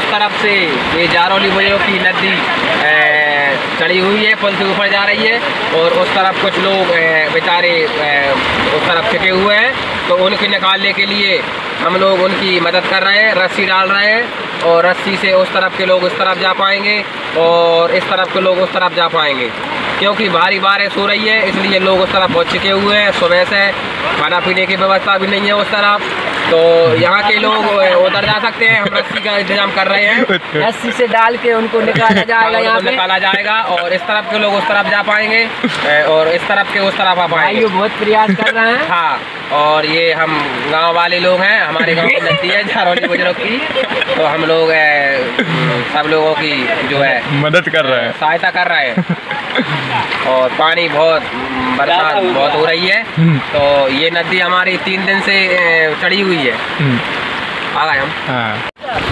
तरफ से ये जारौली बुजुर्ग की नदी चढ़ी हुई है, पुल से ऊपर जा रही है, और उस तरफ कुछ लोग बेचारे उस तरफ छिके हुए हैं, तो उनके निकालने के लिए हम लोग उनकी मदद कर रहे हैं, रस्सी डाल रहे हैं, और रस्सी से उस तरफ के लोग उस तरफ जा पाएंगे और इस तरफ के लोग उस तरफ जा पाएंगे। क्योंकि भारी बारिश हो रही है, इसलिए लोग उस तरफ बहुत छिके हुए हैं। सुबह से खाना पीने की व्यवस्था भी नहीं है उस तरफ, तो यहाँ के लोग उधर जा सकते हैं। हम रस्सी का इंतजाम कर रहे हैं, रस्सी से डाल के उनको निकाला जाएगा, यहाँ पे निकाला जाएगा, और इस तरफ के लोग उस तरफ जा पाएंगे और इस तरफ के उस तरफ आ पाएंगे। बहुत प्रयास कर रहे हैं। हाँ, और ये हम गांव वाले लोग हैं, हमारे गांव की नदी है जारौली बुजुर्ग की, तो हम लोग सब लोगों की जो है मदद कर रहे हैं, सहायता कर रहे हैं। और पानी बहुत, बरसात बहुत हो रही है, तो ये नदी हमारी 3 दिन से चढ़ी हुई है। आ गए हम। हाँ।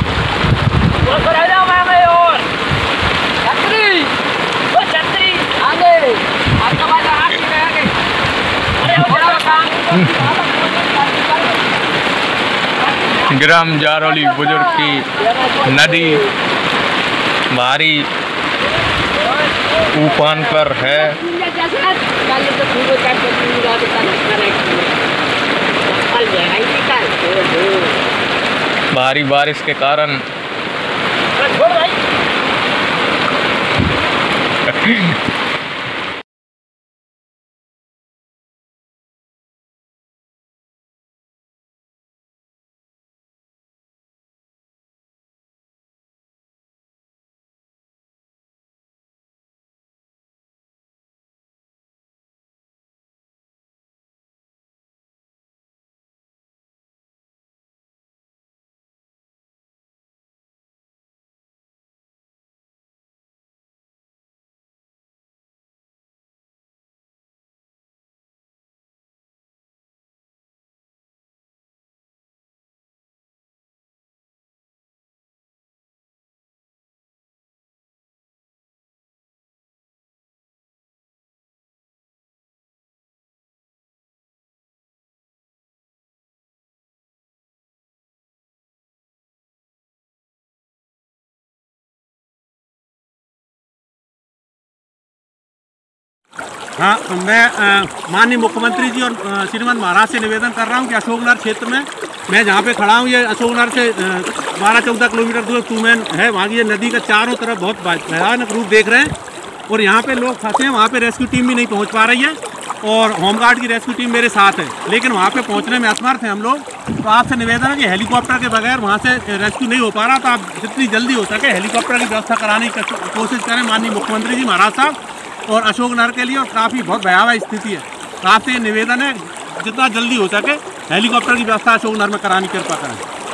ग्राम जारौली बुजुर्ग की नदी भारी उफान पर है। भारी बारिश के कारण हाँ, मैं माननीय मुख्यमंत्री जी और श्रीमान महाराज से निवेदन कर रहा हूँ कि अशोकनगर क्षेत्र में मैं जहाँ पे खड़ा हूँ, ये अशोकनगर से 12-14 किलोमीटर दूर टूमैन है। वहाँ की ये नदी का चारों तरफ बहुत भयानक रूप देख रहे हैं, और यहाँ पे लोग फंसे हैं। वहाँ पे रेस्क्यू टीम भी नहीं पहुँच पा रही है, और होमगार्ड की रेस्क्यू टीम मेरे साथ है, लेकिन वहाँ पे पहुँचने में असमर्थ हैं हम लोग। तो आपसे निवेदन है कि हेलीकॉप्टर के बगैर वहाँ से रेस्क्यू नहीं हो पा रहा, तो आप जितनी जल्दी हो सके हेलीकॉप्टर की व्यवस्था कराने की कोशिश करें माननीय मुख्यमंत्री जी महाराज साहब और अशोकनगर के लिए। और काफ़ी बहुत भयावह स्थिति है, तो आपसे ये निवेदन है जितना जल्दी हो सके हेलीकॉप्टर की व्यवस्था अशोकनगर में कराने की कृपा करें।